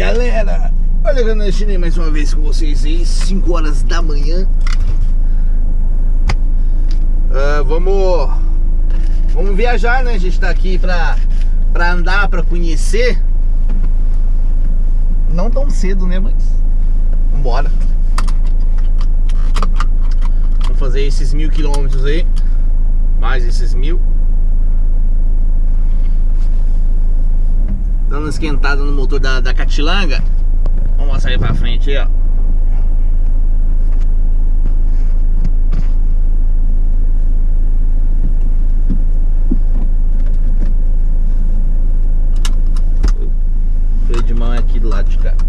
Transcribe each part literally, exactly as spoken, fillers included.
galera, olha o Clandestino mais uma vez com vocês aí, cinco horas da manhã. uh, Vamos Vamos viajar, né? A gente tá aqui pra, pra andar, pra conhecer. Não tão cedo, né? Mas vambora. Vamos fazer esses mil quilômetros aí. Mais esses mil. Dando uma esquentada no motor da, da Catilanga. Vamos sair pra frente aí, ó. O freio de mão é aqui do lado de cá.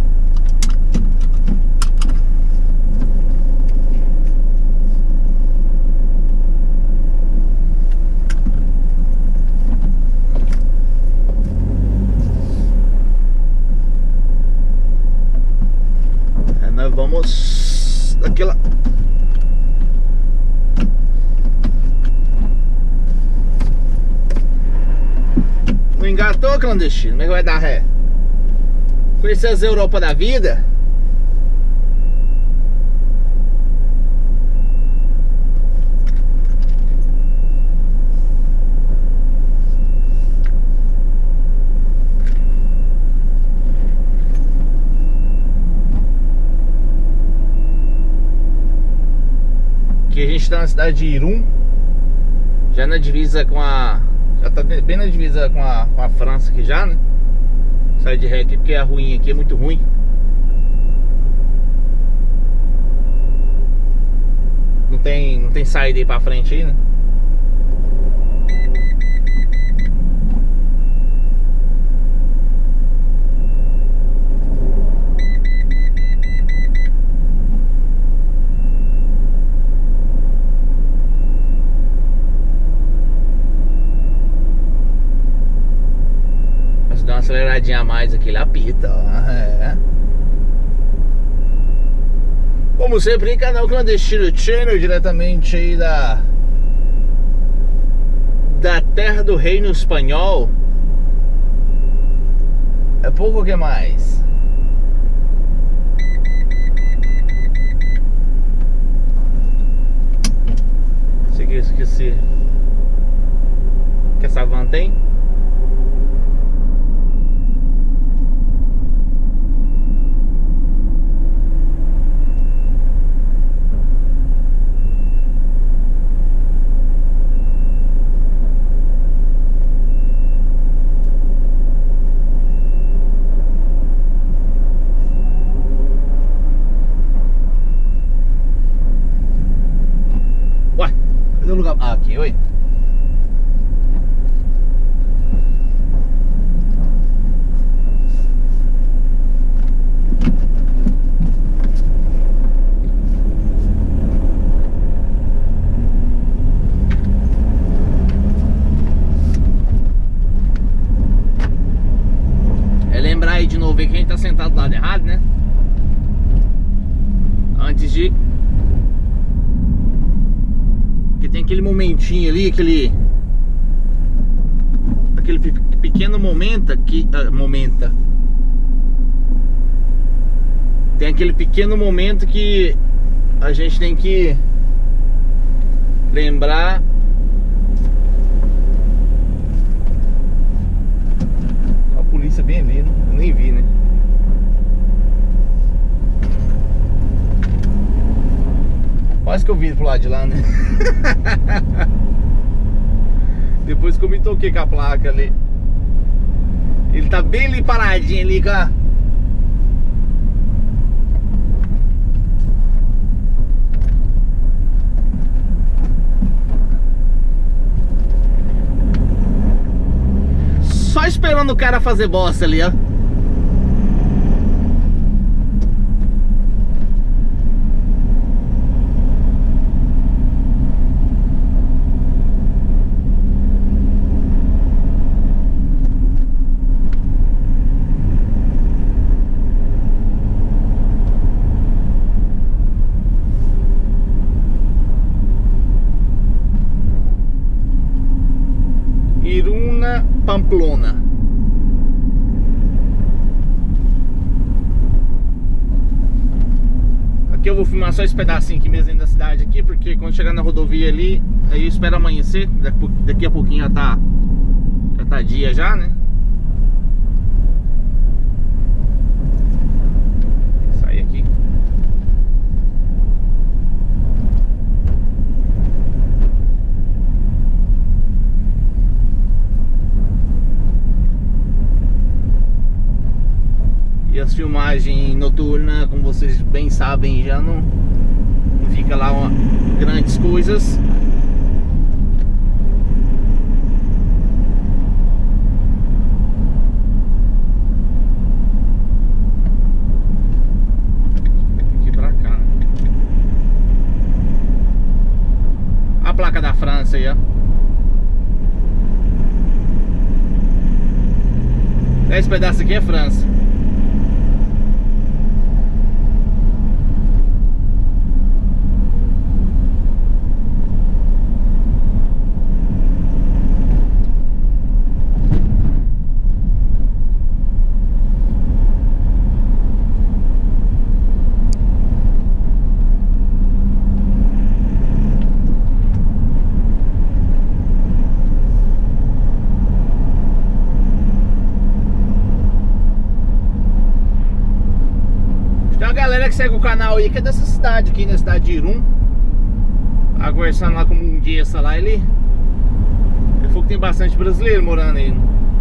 Vamos daquela. Não engatou, Clandestino? Como é que vai dar ré? Conhecer as Europa da vida? Aqui a gente está na cidade de Irún, já na divisa com a... Já tá bem na divisa com a, com a França aqui já, né? Sai de ré aqui porque a ruim aqui é muito ruim. Não tem, não tem saída aí pra frente aí, né? Dá uma aceleradinha a mais aqui, ele apita, ó. É. Como sempre, canal Clandestino Channel, diretamente aí da da terra do reino espanhol. É pouco o que mais? Isso aqui, isso aqui, se que essa van tem? Cadê o lugar? Ah, aqui, oi. É lembrar aí de novo aí que a gente tá sentado do lado errado, né? Antes de... Porque tem aquele momentinho ali, aquele aquele pequeno momento que uh, momenta. Tem aquele pequeno momento que a gente tem que lembrar. A polícia bem ali, né? Eu nem vi, né? Quase que eu vi pro lado de lá, né? Depois que eu me toquei com a placa ali. Ele tá bem ali paradinho ali, cara. Só esperando o cara fazer bosta ali, ó. Pamplona. Aqui eu vou filmar só esse pedacinho aqui mesmo dentro da cidade aqui, porque quando chegar na rodovia ali, aí eu espero amanhecer. Daqui a pouquinho já tá, já tá dia já, né? Sair aqui. E as filmagens noturnas, como vocês bem sabem, já não, não fica lá uma, grandes coisas. Aqui pra cá. A placa da França aí, ó. Esse pedaço aqui é França. Galera que segue o canal aí, que é dessa cidade aqui, na cidade de Irum. Tava conversando lá com um dia lá, ele Ele falou que tem bastante brasileiro morando aí.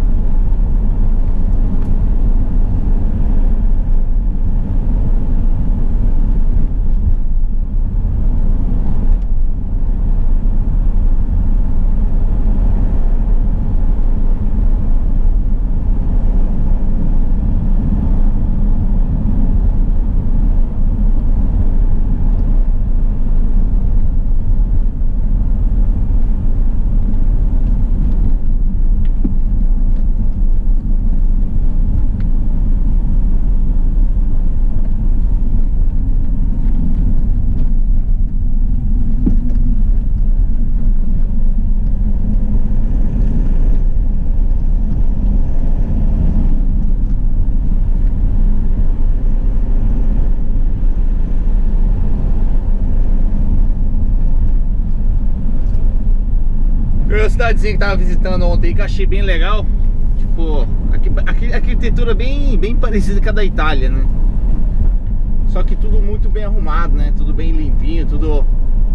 A cidadezinha que tava visitando ontem, que eu achei bem legal. Tipo, aqui, a arquitetura bem, bem parecida com a da Itália, né? Só que tudo muito bem arrumado, né? Tudo bem limpinho, tudo...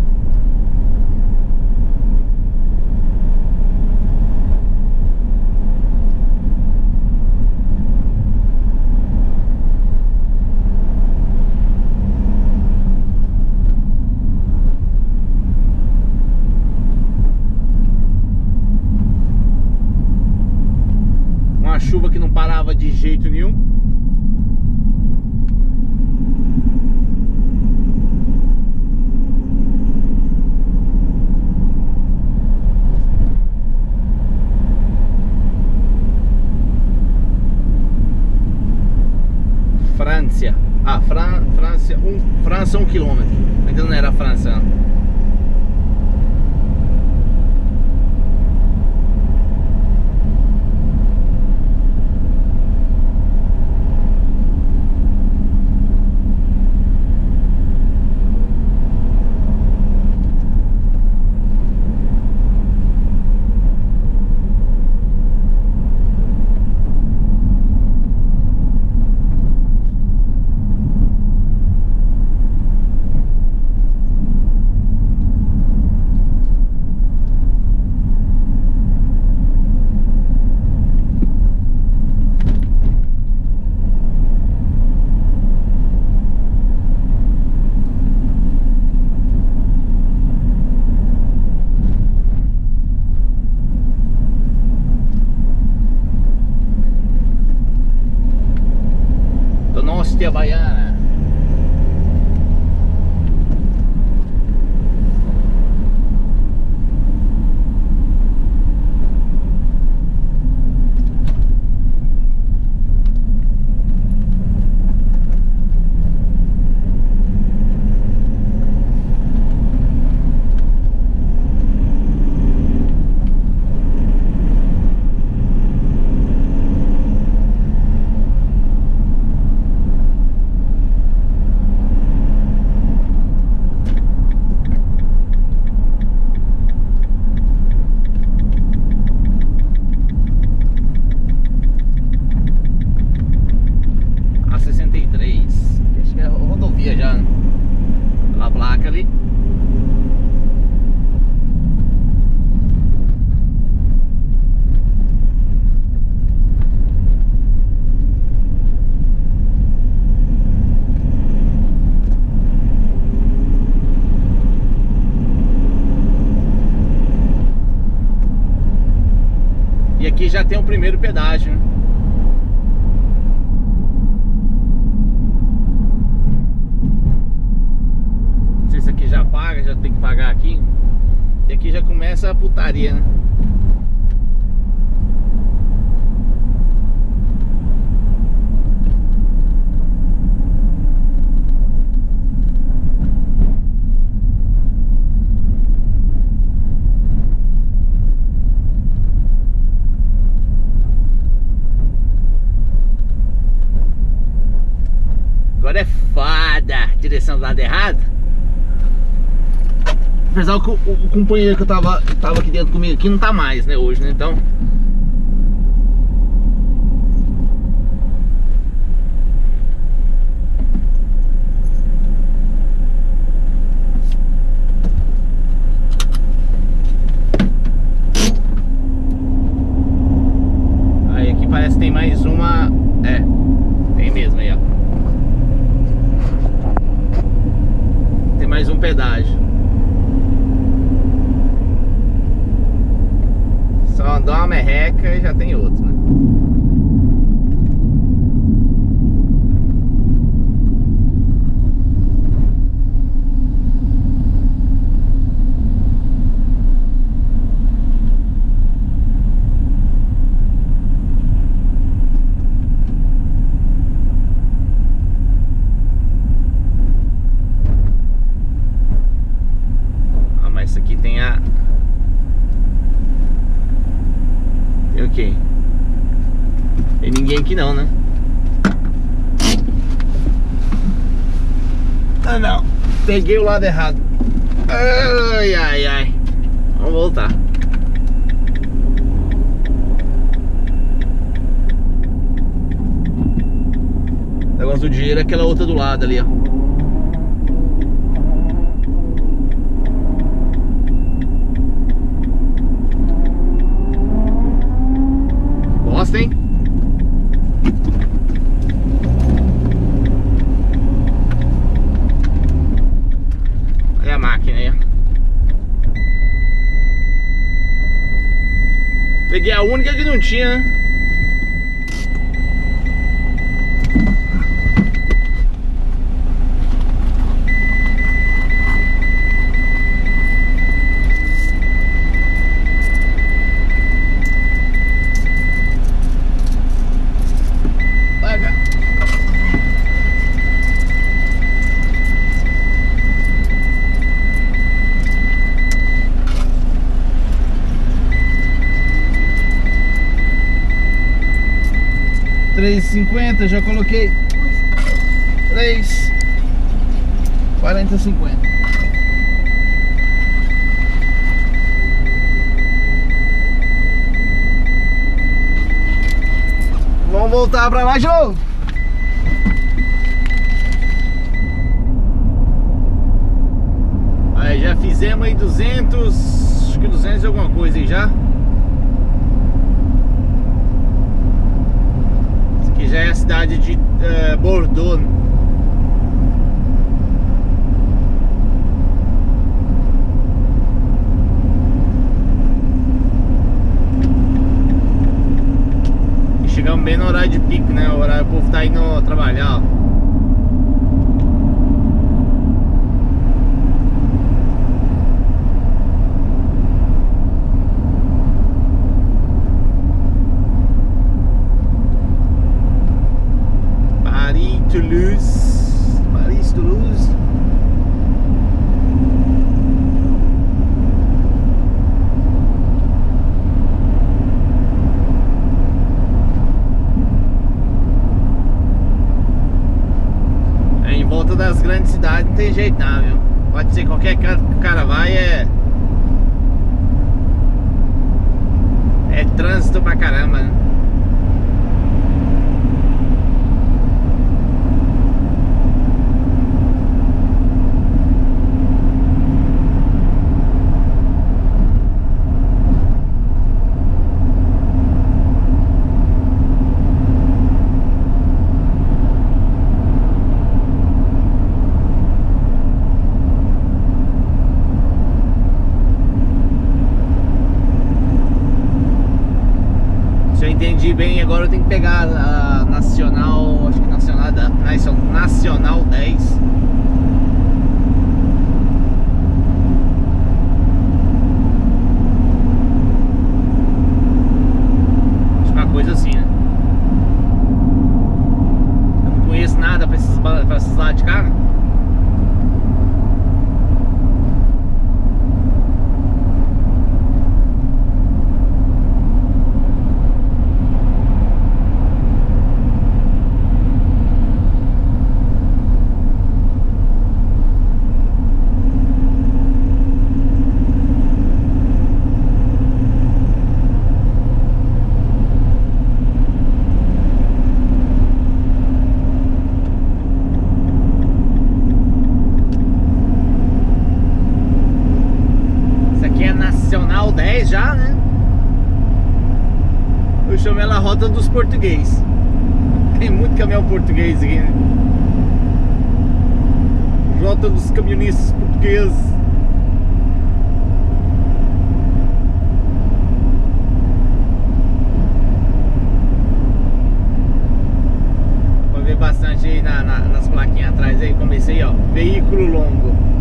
Chuva que não parava de jeito nenhum. França. Ah, Fran França, um, França um quilômetro. Ainda não era França, não. Donostia Baiana. tem o primeiro pedágio, né? Não sei se aqui já paga, já tem que pagar aqui. E aqui já começa a putaria, né? Agora é foda, direção do lado errado. Apesar que o, o, o companheiro que eu tava, tava aqui dentro comigo aqui não tá mais, né, hoje, né, então... Aí aqui parece que tem mais uma... É, tem mesmo aí, ó. Tem mais um pedágio. Só andar uma merreca e já tem outro, né? Ah, mas isso aqui tem a... Tem o quê? Tem ninguém aqui não, né? Ah, não. Peguei o lado errado. Ai, ai, ai. Vamos voltar. O negócio do dinheiro é aquela outra do lado ali, ó. Bosta, hein? Olha a máquina aí, ó. Peguei a única que não tinha, né? três e cinquenta, já coloquei três quarenta e cinquenta. Vamos voltar pra lá de novo. Aí já fizemos aí duzentos, acho que duzentos e alguma coisa aí já. Que já é a cidade de uh, Bordeaux. E chegamos bem no horário de pico, né? O horário, o povo tá indo trabalhar, ó. Toulouse, Paris, Toulouse. É, em volta das grandes cidades não tem jeito não, viu? Pode ser qualquer canto que o cara vai, é... É trânsito pra caramba, né? Nacional dez. Acho que é uma coisa assim, né? Eu não conheço nada pra esses, pra esses lados de cá. dez já, né? Eu chamo ela Rota dos Portugueses. Tem muito caminhão português aqui, né? Rota dos caminhonistas portugueses. Vou ver bastante aí na, na, nas plaquinhas atrás aí, como esse aí, ó, veículo longo.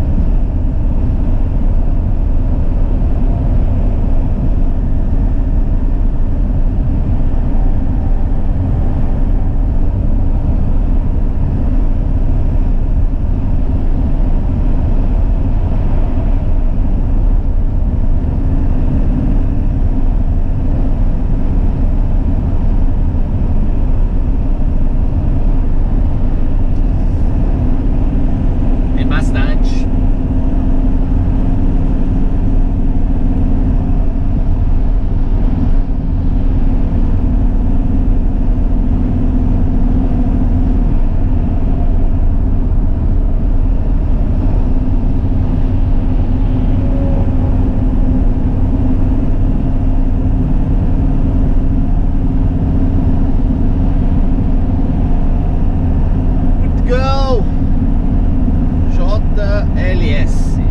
L S.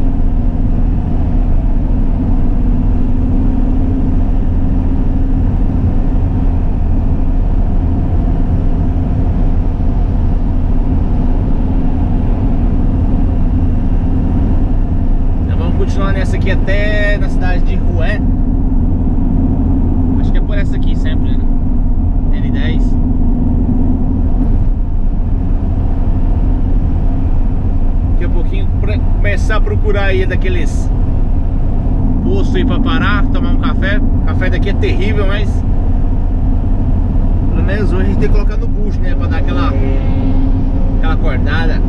Então vamos continuar nessa aqui até na cidade de Rouen. Acho que é por essa aqui sempre, né? N dez. Daqui a pouquinho pra começar a procurar aí daqueles postos aí pra parar, tomar um café. O café daqui é terrível, mas pelo menos hoje a gente tem que colocar no bucho, né? Pra dar aquela aquela acordada.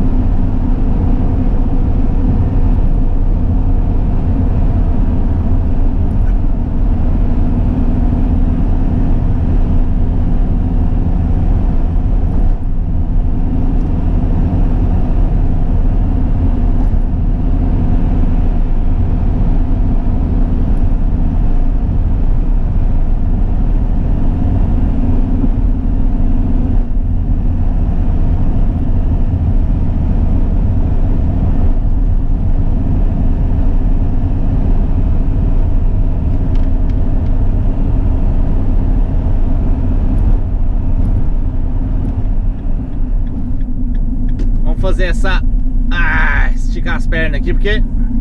Fazer essa ah, esticar as pernas aqui porque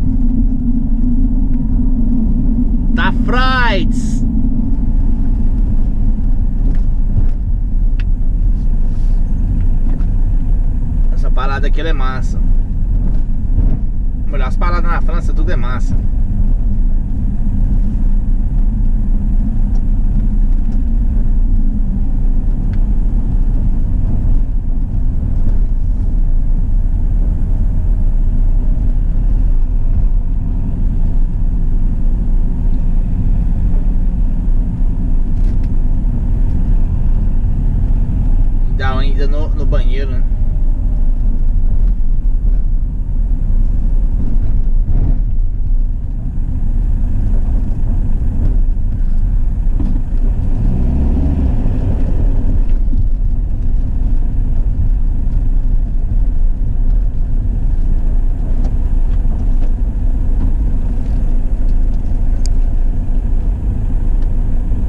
tá frites. Essa parada aqui ela é massa. Olha, as paradas na França tudo é massa. Ainda no, no banheiro, né?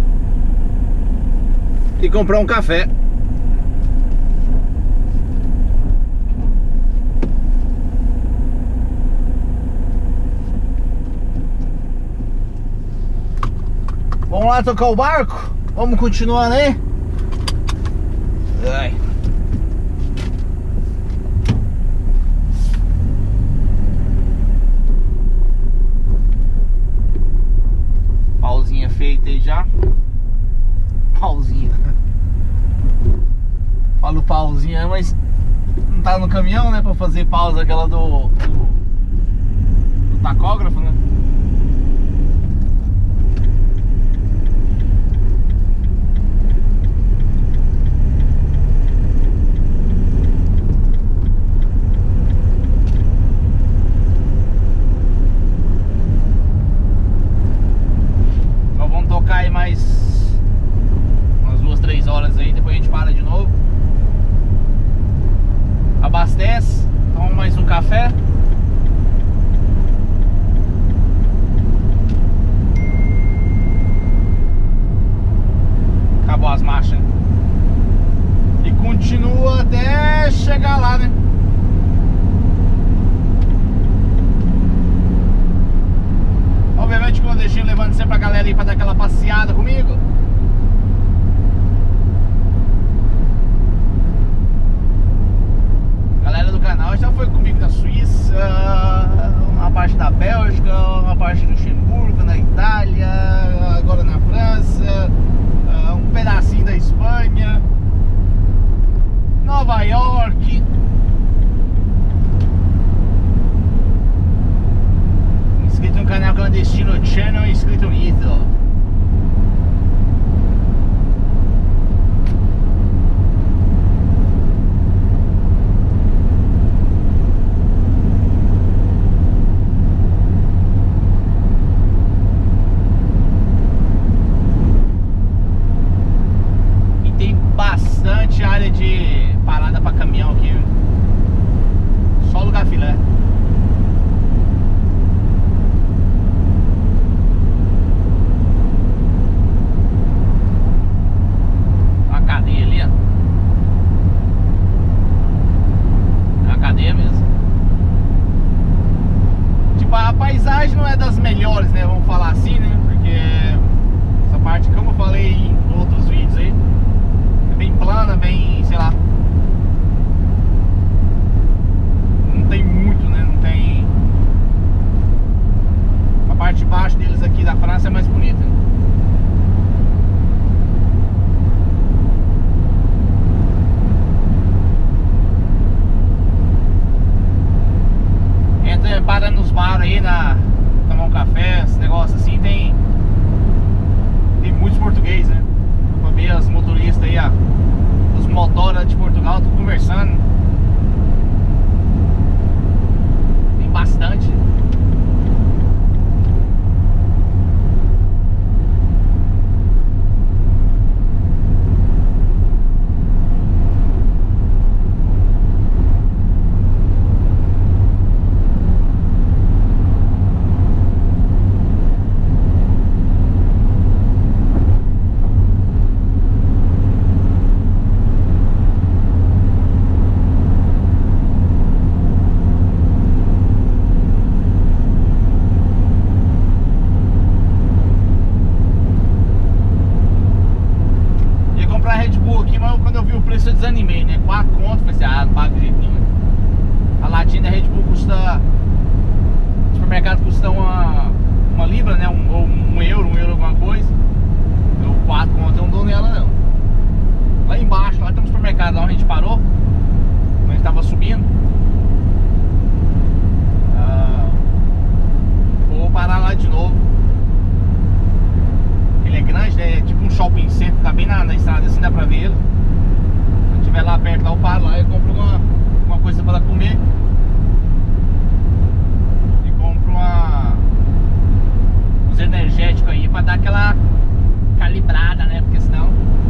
E comprar um café. Vamos lá tocar o barco? Vamos continuando aí? Ai. Pauzinha feita aí já. Pauzinha. Falo pauzinha, mas não tá no caminhão, né? Pra fazer pausa aquela do, do, do tacógrafo, né? Então vamos tocar aí mais umas duas, três horas aí, depois a gente para de novo. Abastece, toma mais um café. Acabou as marchas, né? E continua até chegar lá, né? Obviamente que eu deixei levando sempre a galera aí pra dar aquela passeada comigo. Galera do canal já foi comigo na Suíça, uma parte da Bélgica, uma parte do Luxemburgo, na Itália, agora na França, um pedacinho da Espanha, Nova York. Inscrito no canal clandestino Channel Inscrito Unido. Bastante área de parada para caminhão aqui, viu? Só lugar filé. Uma cadeia ali, ó. É uma cadeia mesmo. Tipo, a paisagem não é das melhores, né? Vamos falar assim, né? Porque essa parte, como eu falei em outros vídeos aí, bem plana, bem, sei lá, não tem muito, né? Não tem. A parte de baixo deles aqui da França é mais bonita. Entra, para nos bares aí, na, tomar um café, esse negócio assim, tem tem muitos portugueses, né? Pra ver as motoristas aí, ó, os motoras de Portugal, tudo conversando. Tem bastante. Eu desanimei, né? quatro contos, falei assim, ah, não pago de jeito nenhum. A latinha da Red Bull custa, no supermercado custa uma, uma libra, né? Um, ou um euro, um euro alguma coisa. Eu quatro contos eu não dou nela não. Lá embaixo, lá tem um supermercado lá onde a gente parou, onde a gente tava subindo. Ah, vou parar lá de novo. Ele é grande, né? É tipo um shopping center, tá bem na, na estrada assim, dá pra ver ele. Se estiver lá perto, lá eu paro lá e compro uma, uma coisa pra comer. E compro uma, uns energéticos aí pra dar aquela calibrada, né? Porque senão...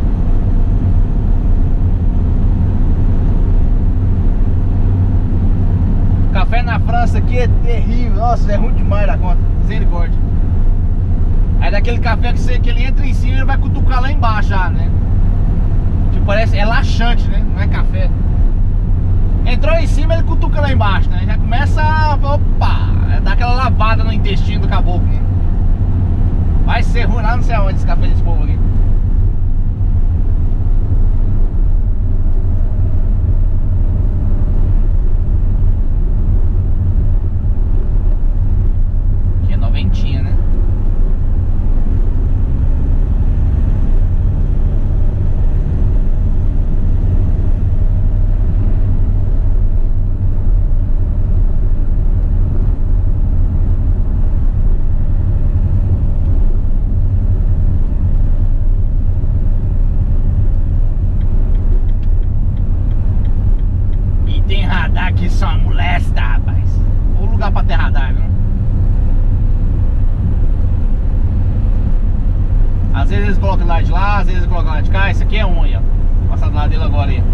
Café na França aqui é terrível. Nossa, é ruim demais da conta. Misericórdia. É daquele café que, você, que ele entra em cima e ele vai cutucar lá embaixo já, né? Tipo, parece, é laxante, né? Não é café. Entrou em cima, ele cutuca lá embaixo, né? Já começa a, opa, dá aquela lavada no intestino do caboclo, né? Vai ser ruim lá, não sei aonde esse café desse povo aqui. Aqui é noventinha, né? Aqui só molesta, rapaz. O lugar pra ter radar, viu? Às vezes eles colocam lá de lá, às vezes eles colocam lá de cá. Esse aqui é um aí, ó. Vou passar do lado dele agora aí.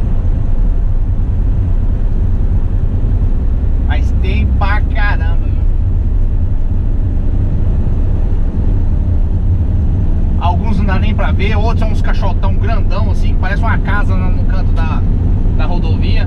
Mas tem pra caramba, viu? Alguns não dá nem pra ver, outros são uns caixotão grandão assim, que parece uma casa no canto da, da rodovia.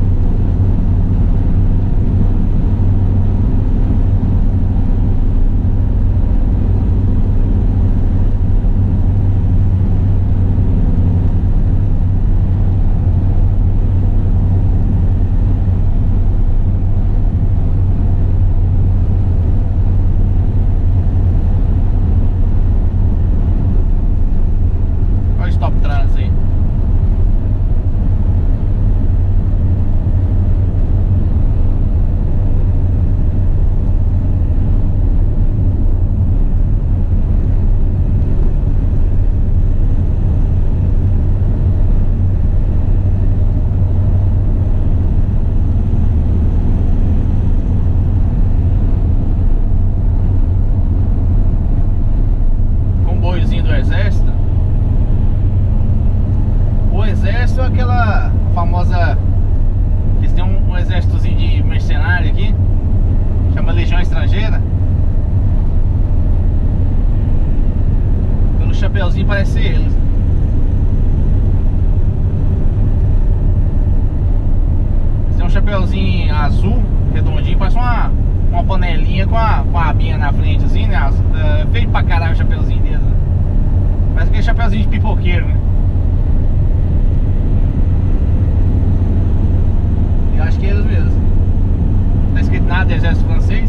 Aquela famosa, eles têm um, um exércitozinho de mercenário aqui, chama Legião Estrangeira. Pelo chapeuzinho parece ser eles. Eles têm um chapeuzinho azul, redondinho, parece uma, uma panelinha com a, com a abinha na frente assim, né? É, feio pra caralho o chapeuzinho deles, né? Parece aquele chapeuzinho de pipoqueiro, né? Acho que é eles mesmos. Não tá escrito nada de exército francês.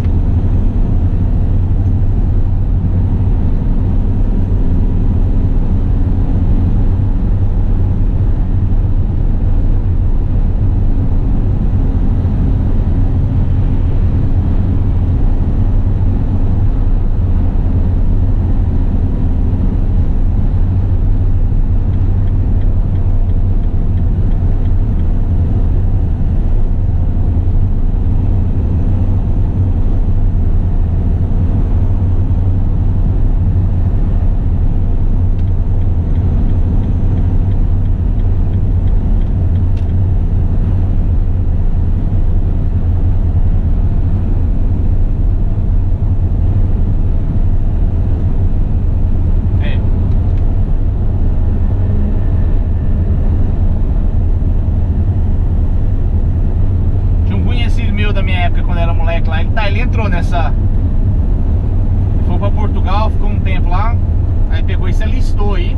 Ele entrou nessa, foi pra Portugal, ficou um tempo lá, aí pegou e se alistou aí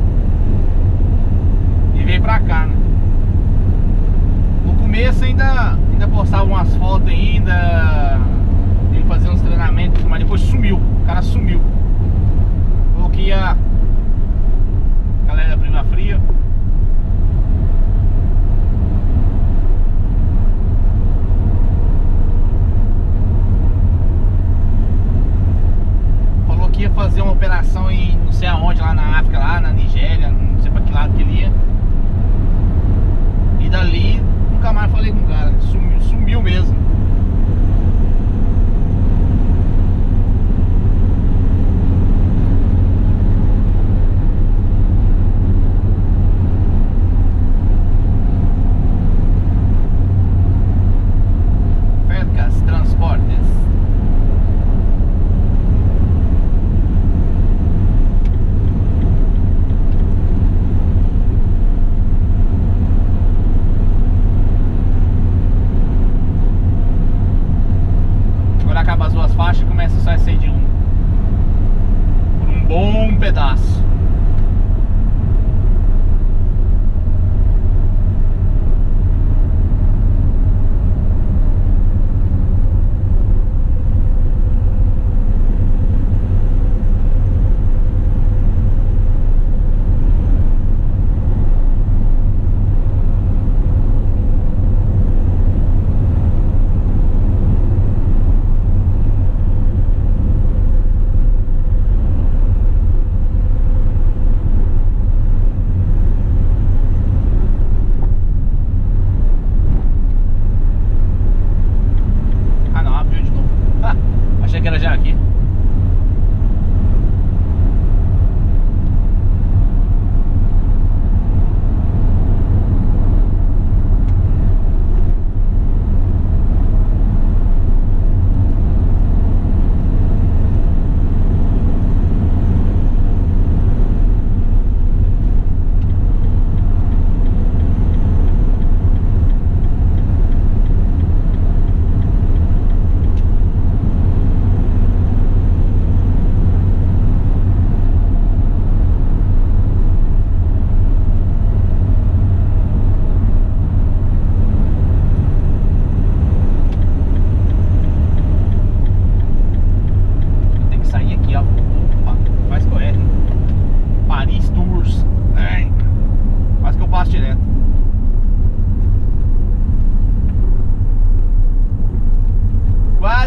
e veio pra cá, né? No começo ainda, ainda postava umas fotos ainda, ele fazia uns treinamentos, mas depois sumiu, o cara sumiu. Falou que ia, galera da Prima Fria. Que ia fazer uma operação em não sei aonde, lá na África, lá na Nigéria, não sei pra que lado que ele ia. E dali nunca mais falei com o cara, sumiu, sumiu mesmo.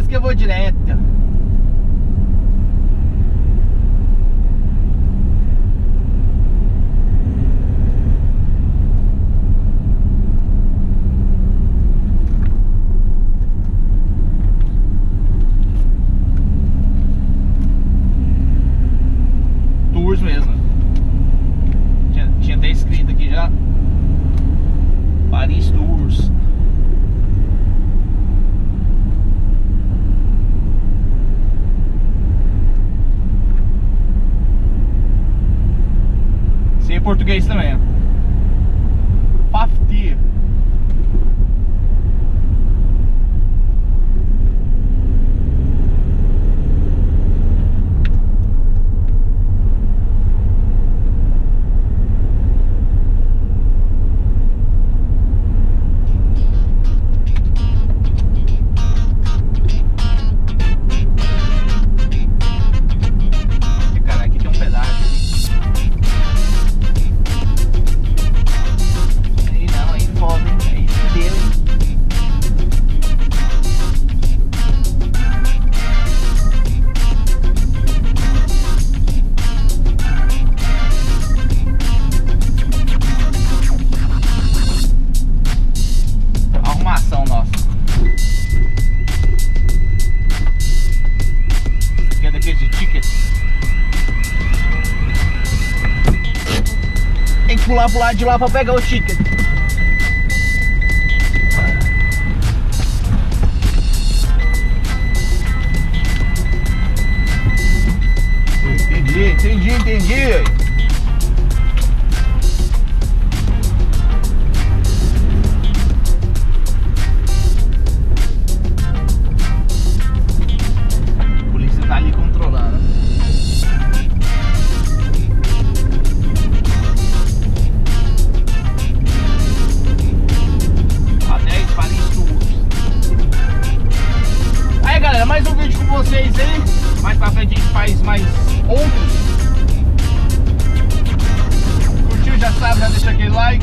que eu vou direto. Tours mesmo. Tinha, tinha até escrito aqui já. Paris Tours. Esse é português também, ó. Faftir. Tem que pular pro lado de lá pra pegar o ticket. Entendi, entendi, entendi. A polícia tá ali controlando. Mais um vídeo com vocês aí. Mais pra frente a gente faz mais outros. Curtiu, já sabe, já deixa aquele like.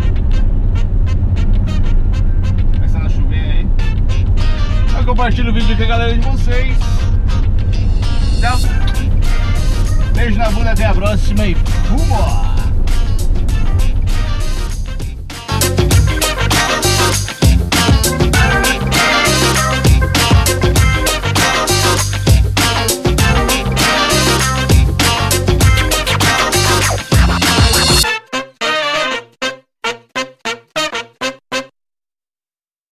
Começando a chover aí. Eu compartilho o vídeo com a galera de vocês. Então, beijo na bunda, até a próxima e fumo!